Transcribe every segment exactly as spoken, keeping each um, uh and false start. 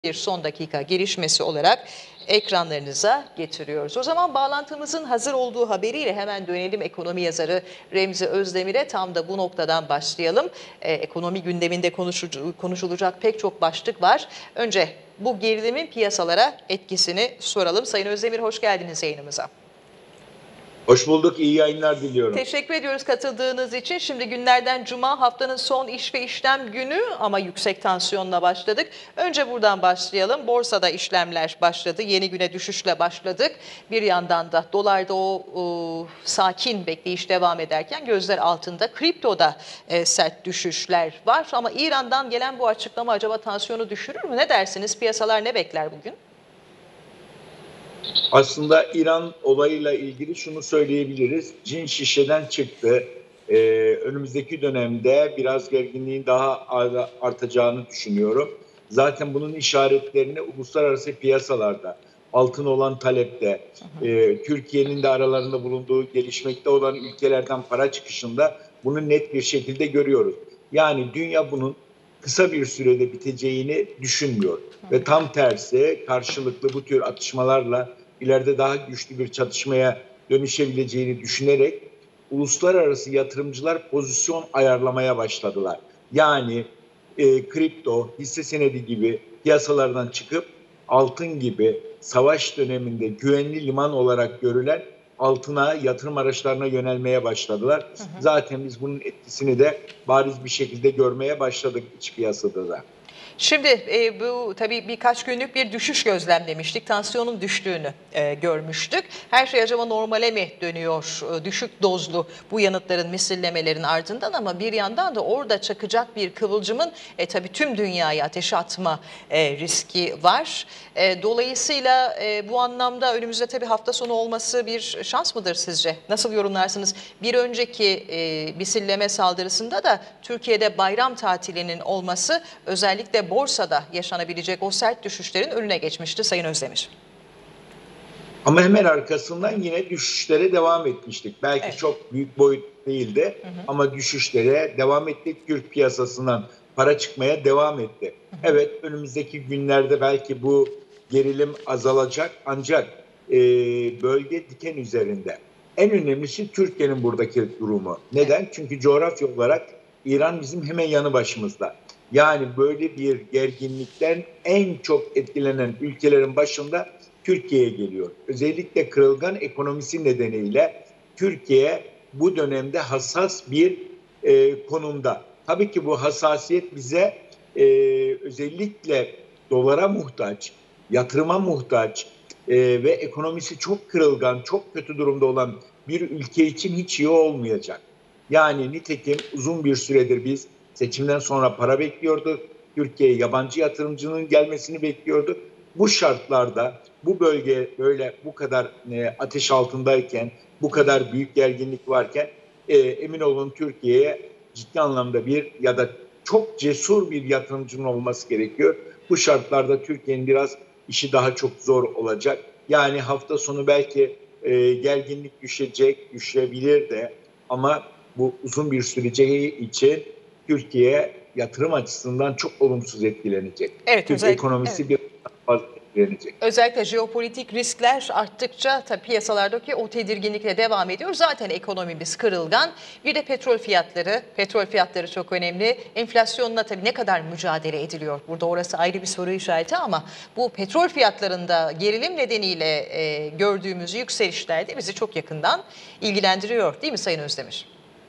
bir son dakika gelişmesi olarak ekranlarınıza getiriyoruz. O zaman bağlantımızın hazır olduğu haberiyle hemen dönelim ekonomi yazarı Remzi Özdemir'e. Tam da bu noktadan başlayalım. Ee, ekonomi gündeminde konuşu- konuşulacak pek çok başlık var. Önce bu gerilimin piyasalara etkisini soralım. Sayın Özdemir, hoş geldiniz yayınımıza. Hoş bulduk, iyi yayınlar diliyorum. Teşekkür ediyoruz katıldığınız için. Şimdi günlerden cuma, haftanın son iş ve işlem günü ama yüksek tansiyonla başladık. Önce buradan başlayalım. Borsada işlemler başladı. Yeni güne düşüşle başladık. Bir yandan da dolarda o, o sakin bekleyiş devam ederken gözler altında. Kriptoda e, sert düşüşler var. Ama İran'dan gelen bu açıklama acaba tansiyonu düşürür mü? Ne dersiniz? Piyasalar ne bekler bugün? Aslında İran olayıyla ilgili şunu söyleyebiliriz. Cin şişeden çıktı. Ee, önümüzdeki dönemde biraz gerginliğin daha artacağını düşünüyorum. Zaten bunun işaretlerini uluslararası piyasalarda, altın olan talepte, e, Türkiye'nin de aralarında bulunduğu gelişmekte olan ülkelerden para çıkışında bunu net bir şekilde görüyoruz. Yani dünya bunun kısa bir sürede biteceğini düşünmüyor. Ve tam tersi karşılıklı bu tür atışmalarla ileride daha güçlü bir çatışmaya dönüşebileceğini düşünerek uluslararası yatırımcılar pozisyon ayarlamaya başladılar. Yani e, kripto, hisse senedi gibi piyasalardan çıkıp altın gibi savaş döneminde güvenli liman olarak görülen altına, yatırım araçlarına yönelmeye başladılar. Hı hı. Zaten biz bunun etkisini de bariz bir şekilde görmeye başladık iç piyasada da. Şimdi e, bu tabii birkaç günlük bir düşüş gözlemlemiştik. Tansiyonun düştüğünü e, görmüştük. Her şey acaba normale mi dönüyor? E, düşük dozlu bu yanıtların, misillemelerin ardından ama bir yandan da orada çakacak bir kıvılcımın e, tabii tüm dünyaya ateşe atma e, riski var. E, dolayısıyla e, bu anlamda önümüzde tabii hafta sonu olması bir şans mıdır sizce? Nasıl yorumlarsınız? Bir önceki e, misilleme saldırısında da Türkiye'de bayram tatilinin olması özellikle borsada yaşanabilecek o sert düşüşlerin önüne geçmişti Sayın Özdemir. Ama hemen arkasından yine düşüşlere devam etmiştik. Belki evet. Çok büyük boyut değildi hı hı. Ama düşüşlere devam ettik. Türk piyasasından para çıkmaya devam etti. Hı hı. Evet, önümüzdeki günlerde belki bu gerilim azalacak ancak e, bölge diken üzerinde. En önemlisi Türkiye'nin buradaki durumu. Neden? Evet. Çünkü coğrafya olarak İran bizim hemen yanı başımızda. Yani böyle bir gerginlikten en çok etkilenen ülkelerin başında Türkiye'ye geliyor. Özellikle kırılgan ekonomisi nedeniyle Türkiye bu dönemde hassas bir e, konumda. Tabii ki bu hassasiyet bize e, özellikle dolara muhtaç, yatırıma muhtaç e, ve ekonomisi çok kırılgan, çok kötü durumda olan bir ülke için hiç iyi olmayacak. Yani nitekim uzun bir süredir biz seçimden sonra para bekliyorduk. Türkiye'ye yabancı yatırımcının gelmesini bekliyorduk. Bu şartlarda bu bölge böyle bu kadar e, ateş altındayken, bu kadar büyük gerginlik varken e, emin olun Türkiye'ye ciddi anlamda bir ya da çok cesur bir yatırımcının olması gerekiyor. Bu şartlarda Türkiye'nin biraz işi daha çok zor olacak. Yani hafta sonu belki e, gerginlik düşecek, düşebilir de ama bu uzun bir süreceği için Türkiye yatırım açısından çok olumsuz etkilenecek. Evet, Türk özellikle, ekonomisi evet. bir fazla etkilenecek. Özellikle jeopolitik riskler arttıkça tabii piyasalardaki o tedirginlikle devam ediyor. Zaten ekonomimiz kırılgan. Bir de petrol fiyatları, petrol fiyatları çok önemli. Enflasyonla tabii ne kadar mücadele ediliyor? Burada orası ayrı bir soru işareti ama bu petrol fiyatlarında gerilim nedeniyle e, gördüğümüz yükselişler de bizi çok yakından ilgilendiriyor değil mi Sayın Özdemir?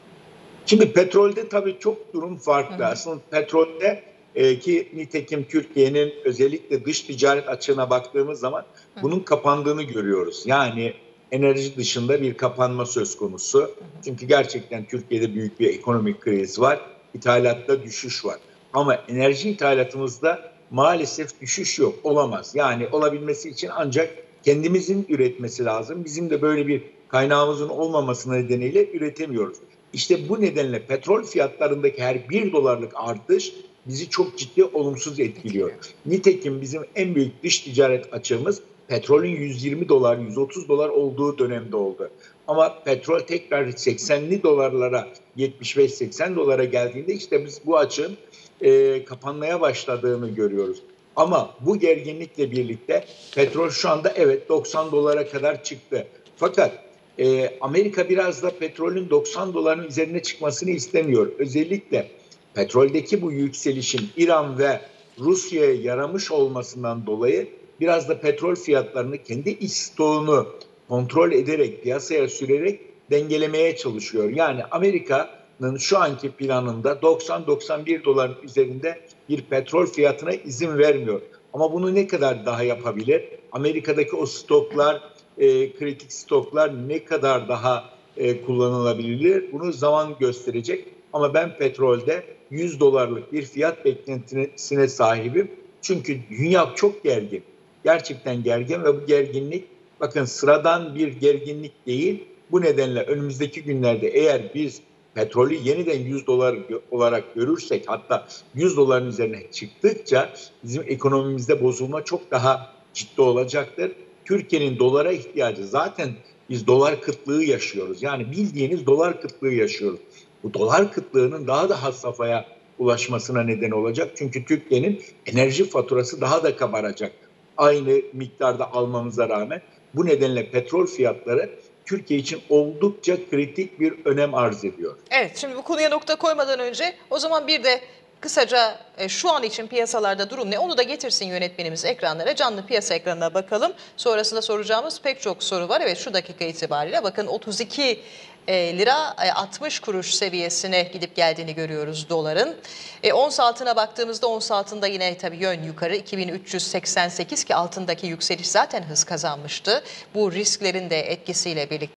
Şimdi petrolde tabii çok durum farklı. Hı hı. Aslında petrolde e, ki nitekim Türkiye'nin özellikle dış ticaret açığına baktığımız zaman hı hı. bunun kapandığını görüyoruz. Yani enerji dışında bir kapanma söz konusu. Hı hı. Çünkü gerçekten Türkiye'de büyük bir ekonomik kriz var. İthalatta düşüş var. Ama enerji ithalatımızda maalesef düşüş yok. Olamaz. Yani olabilmesi için ancak kendimizin üretmesi lazım. Bizim de böyle bir kaynağımızın olmaması nedeniyle üretemiyoruz. İşte bu nedenle petrol fiyatlarındaki her bir dolarlık artış bizi çok ciddi olumsuz etkiliyor. Nitekim bizim en büyük dış ticaret açığımız petrolün yüz yirmi dolar, yüz otuz dolar olduğu dönemde oldu. Ama petrol tekrar seksenli dolarlara, yetmiş beş seksen dolara geldiğinde işte biz bu açığın e, kapanmaya başladığını görüyoruz. Ama bu gerginlikle birlikte petrol şu anda evet doksan dolara kadar çıktı. Fakat e, Amerika biraz da petrolün doksan doların üzerine çıkmasını istemiyor. Özellikle petroldeki bu yükselişin İran ve Rusya'ya yaramış olmasından dolayı biraz da petrol fiyatlarını kendi iç stoğunu kontrol ederek, piyasaya sürerek dengelemeye çalışıyor. Yani Amerika'nın şu anki planında doksan doksan bir doların üzerinde bir petrol fiyatına izin vermiyor. Ama bunu ne kadar daha yapabilir? Amerika'daki o stoklar, e, kritik stoklar ne kadar daha e, kullanılabilir? Bunu zaman gösterecek. Ama ben petrolde yüz dolarlık bir fiyat beklentisine sahibim. Çünkü dünya çok gergin. Gerçekten gergin ve bu gerginlik bakın sıradan bir gerginlik değil. Bu nedenle önümüzdeki günlerde eğer biz petrolü yeniden yüz dolar olarak görürsek, hatta yüz doların üzerine çıktıkça bizim ekonomimizde bozulma çok daha ciddi olacaktır. Türkiye'nin dolara ihtiyacı, zaten biz dolar kıtlığı yaşıyoruz. Yani bildiğiniz dolar kıtlığı yaşıyoruz. Bu dolar kıtlığının daha da had safhaya ulaşmasına neden olacak. Çünkü Türkiye'nin enerji faturası daha da kabaracak. Aynı miktarda almamıza rağmen. Bu nedenle petrol fiyatları Türkiye için oldukça kritik bir önem arz ediyor. Evet, şimdi bu konuya nokta koymadan önce o zaman bir de kısaca e, şu an için piyasalarda durum ne? Onu da getirsin yönetmenimiz ekranlara. Canlı piyasa ekranına bakalım. Sonrasında soracağımız pek çok soru var. Evet, şu dakika itibariyle bakın otuz iki e, lira e, altmış kuruş seviyesine gidip geldiğini görüyoruz doların. E, ons altına baktığımızda ons altında yine tabii yön yukarı iki bin üç yüz seksen sekiz ki altındaki yükseliş zaten hız kazanmıştı. Bu risklerin de etkisiyle birlikte.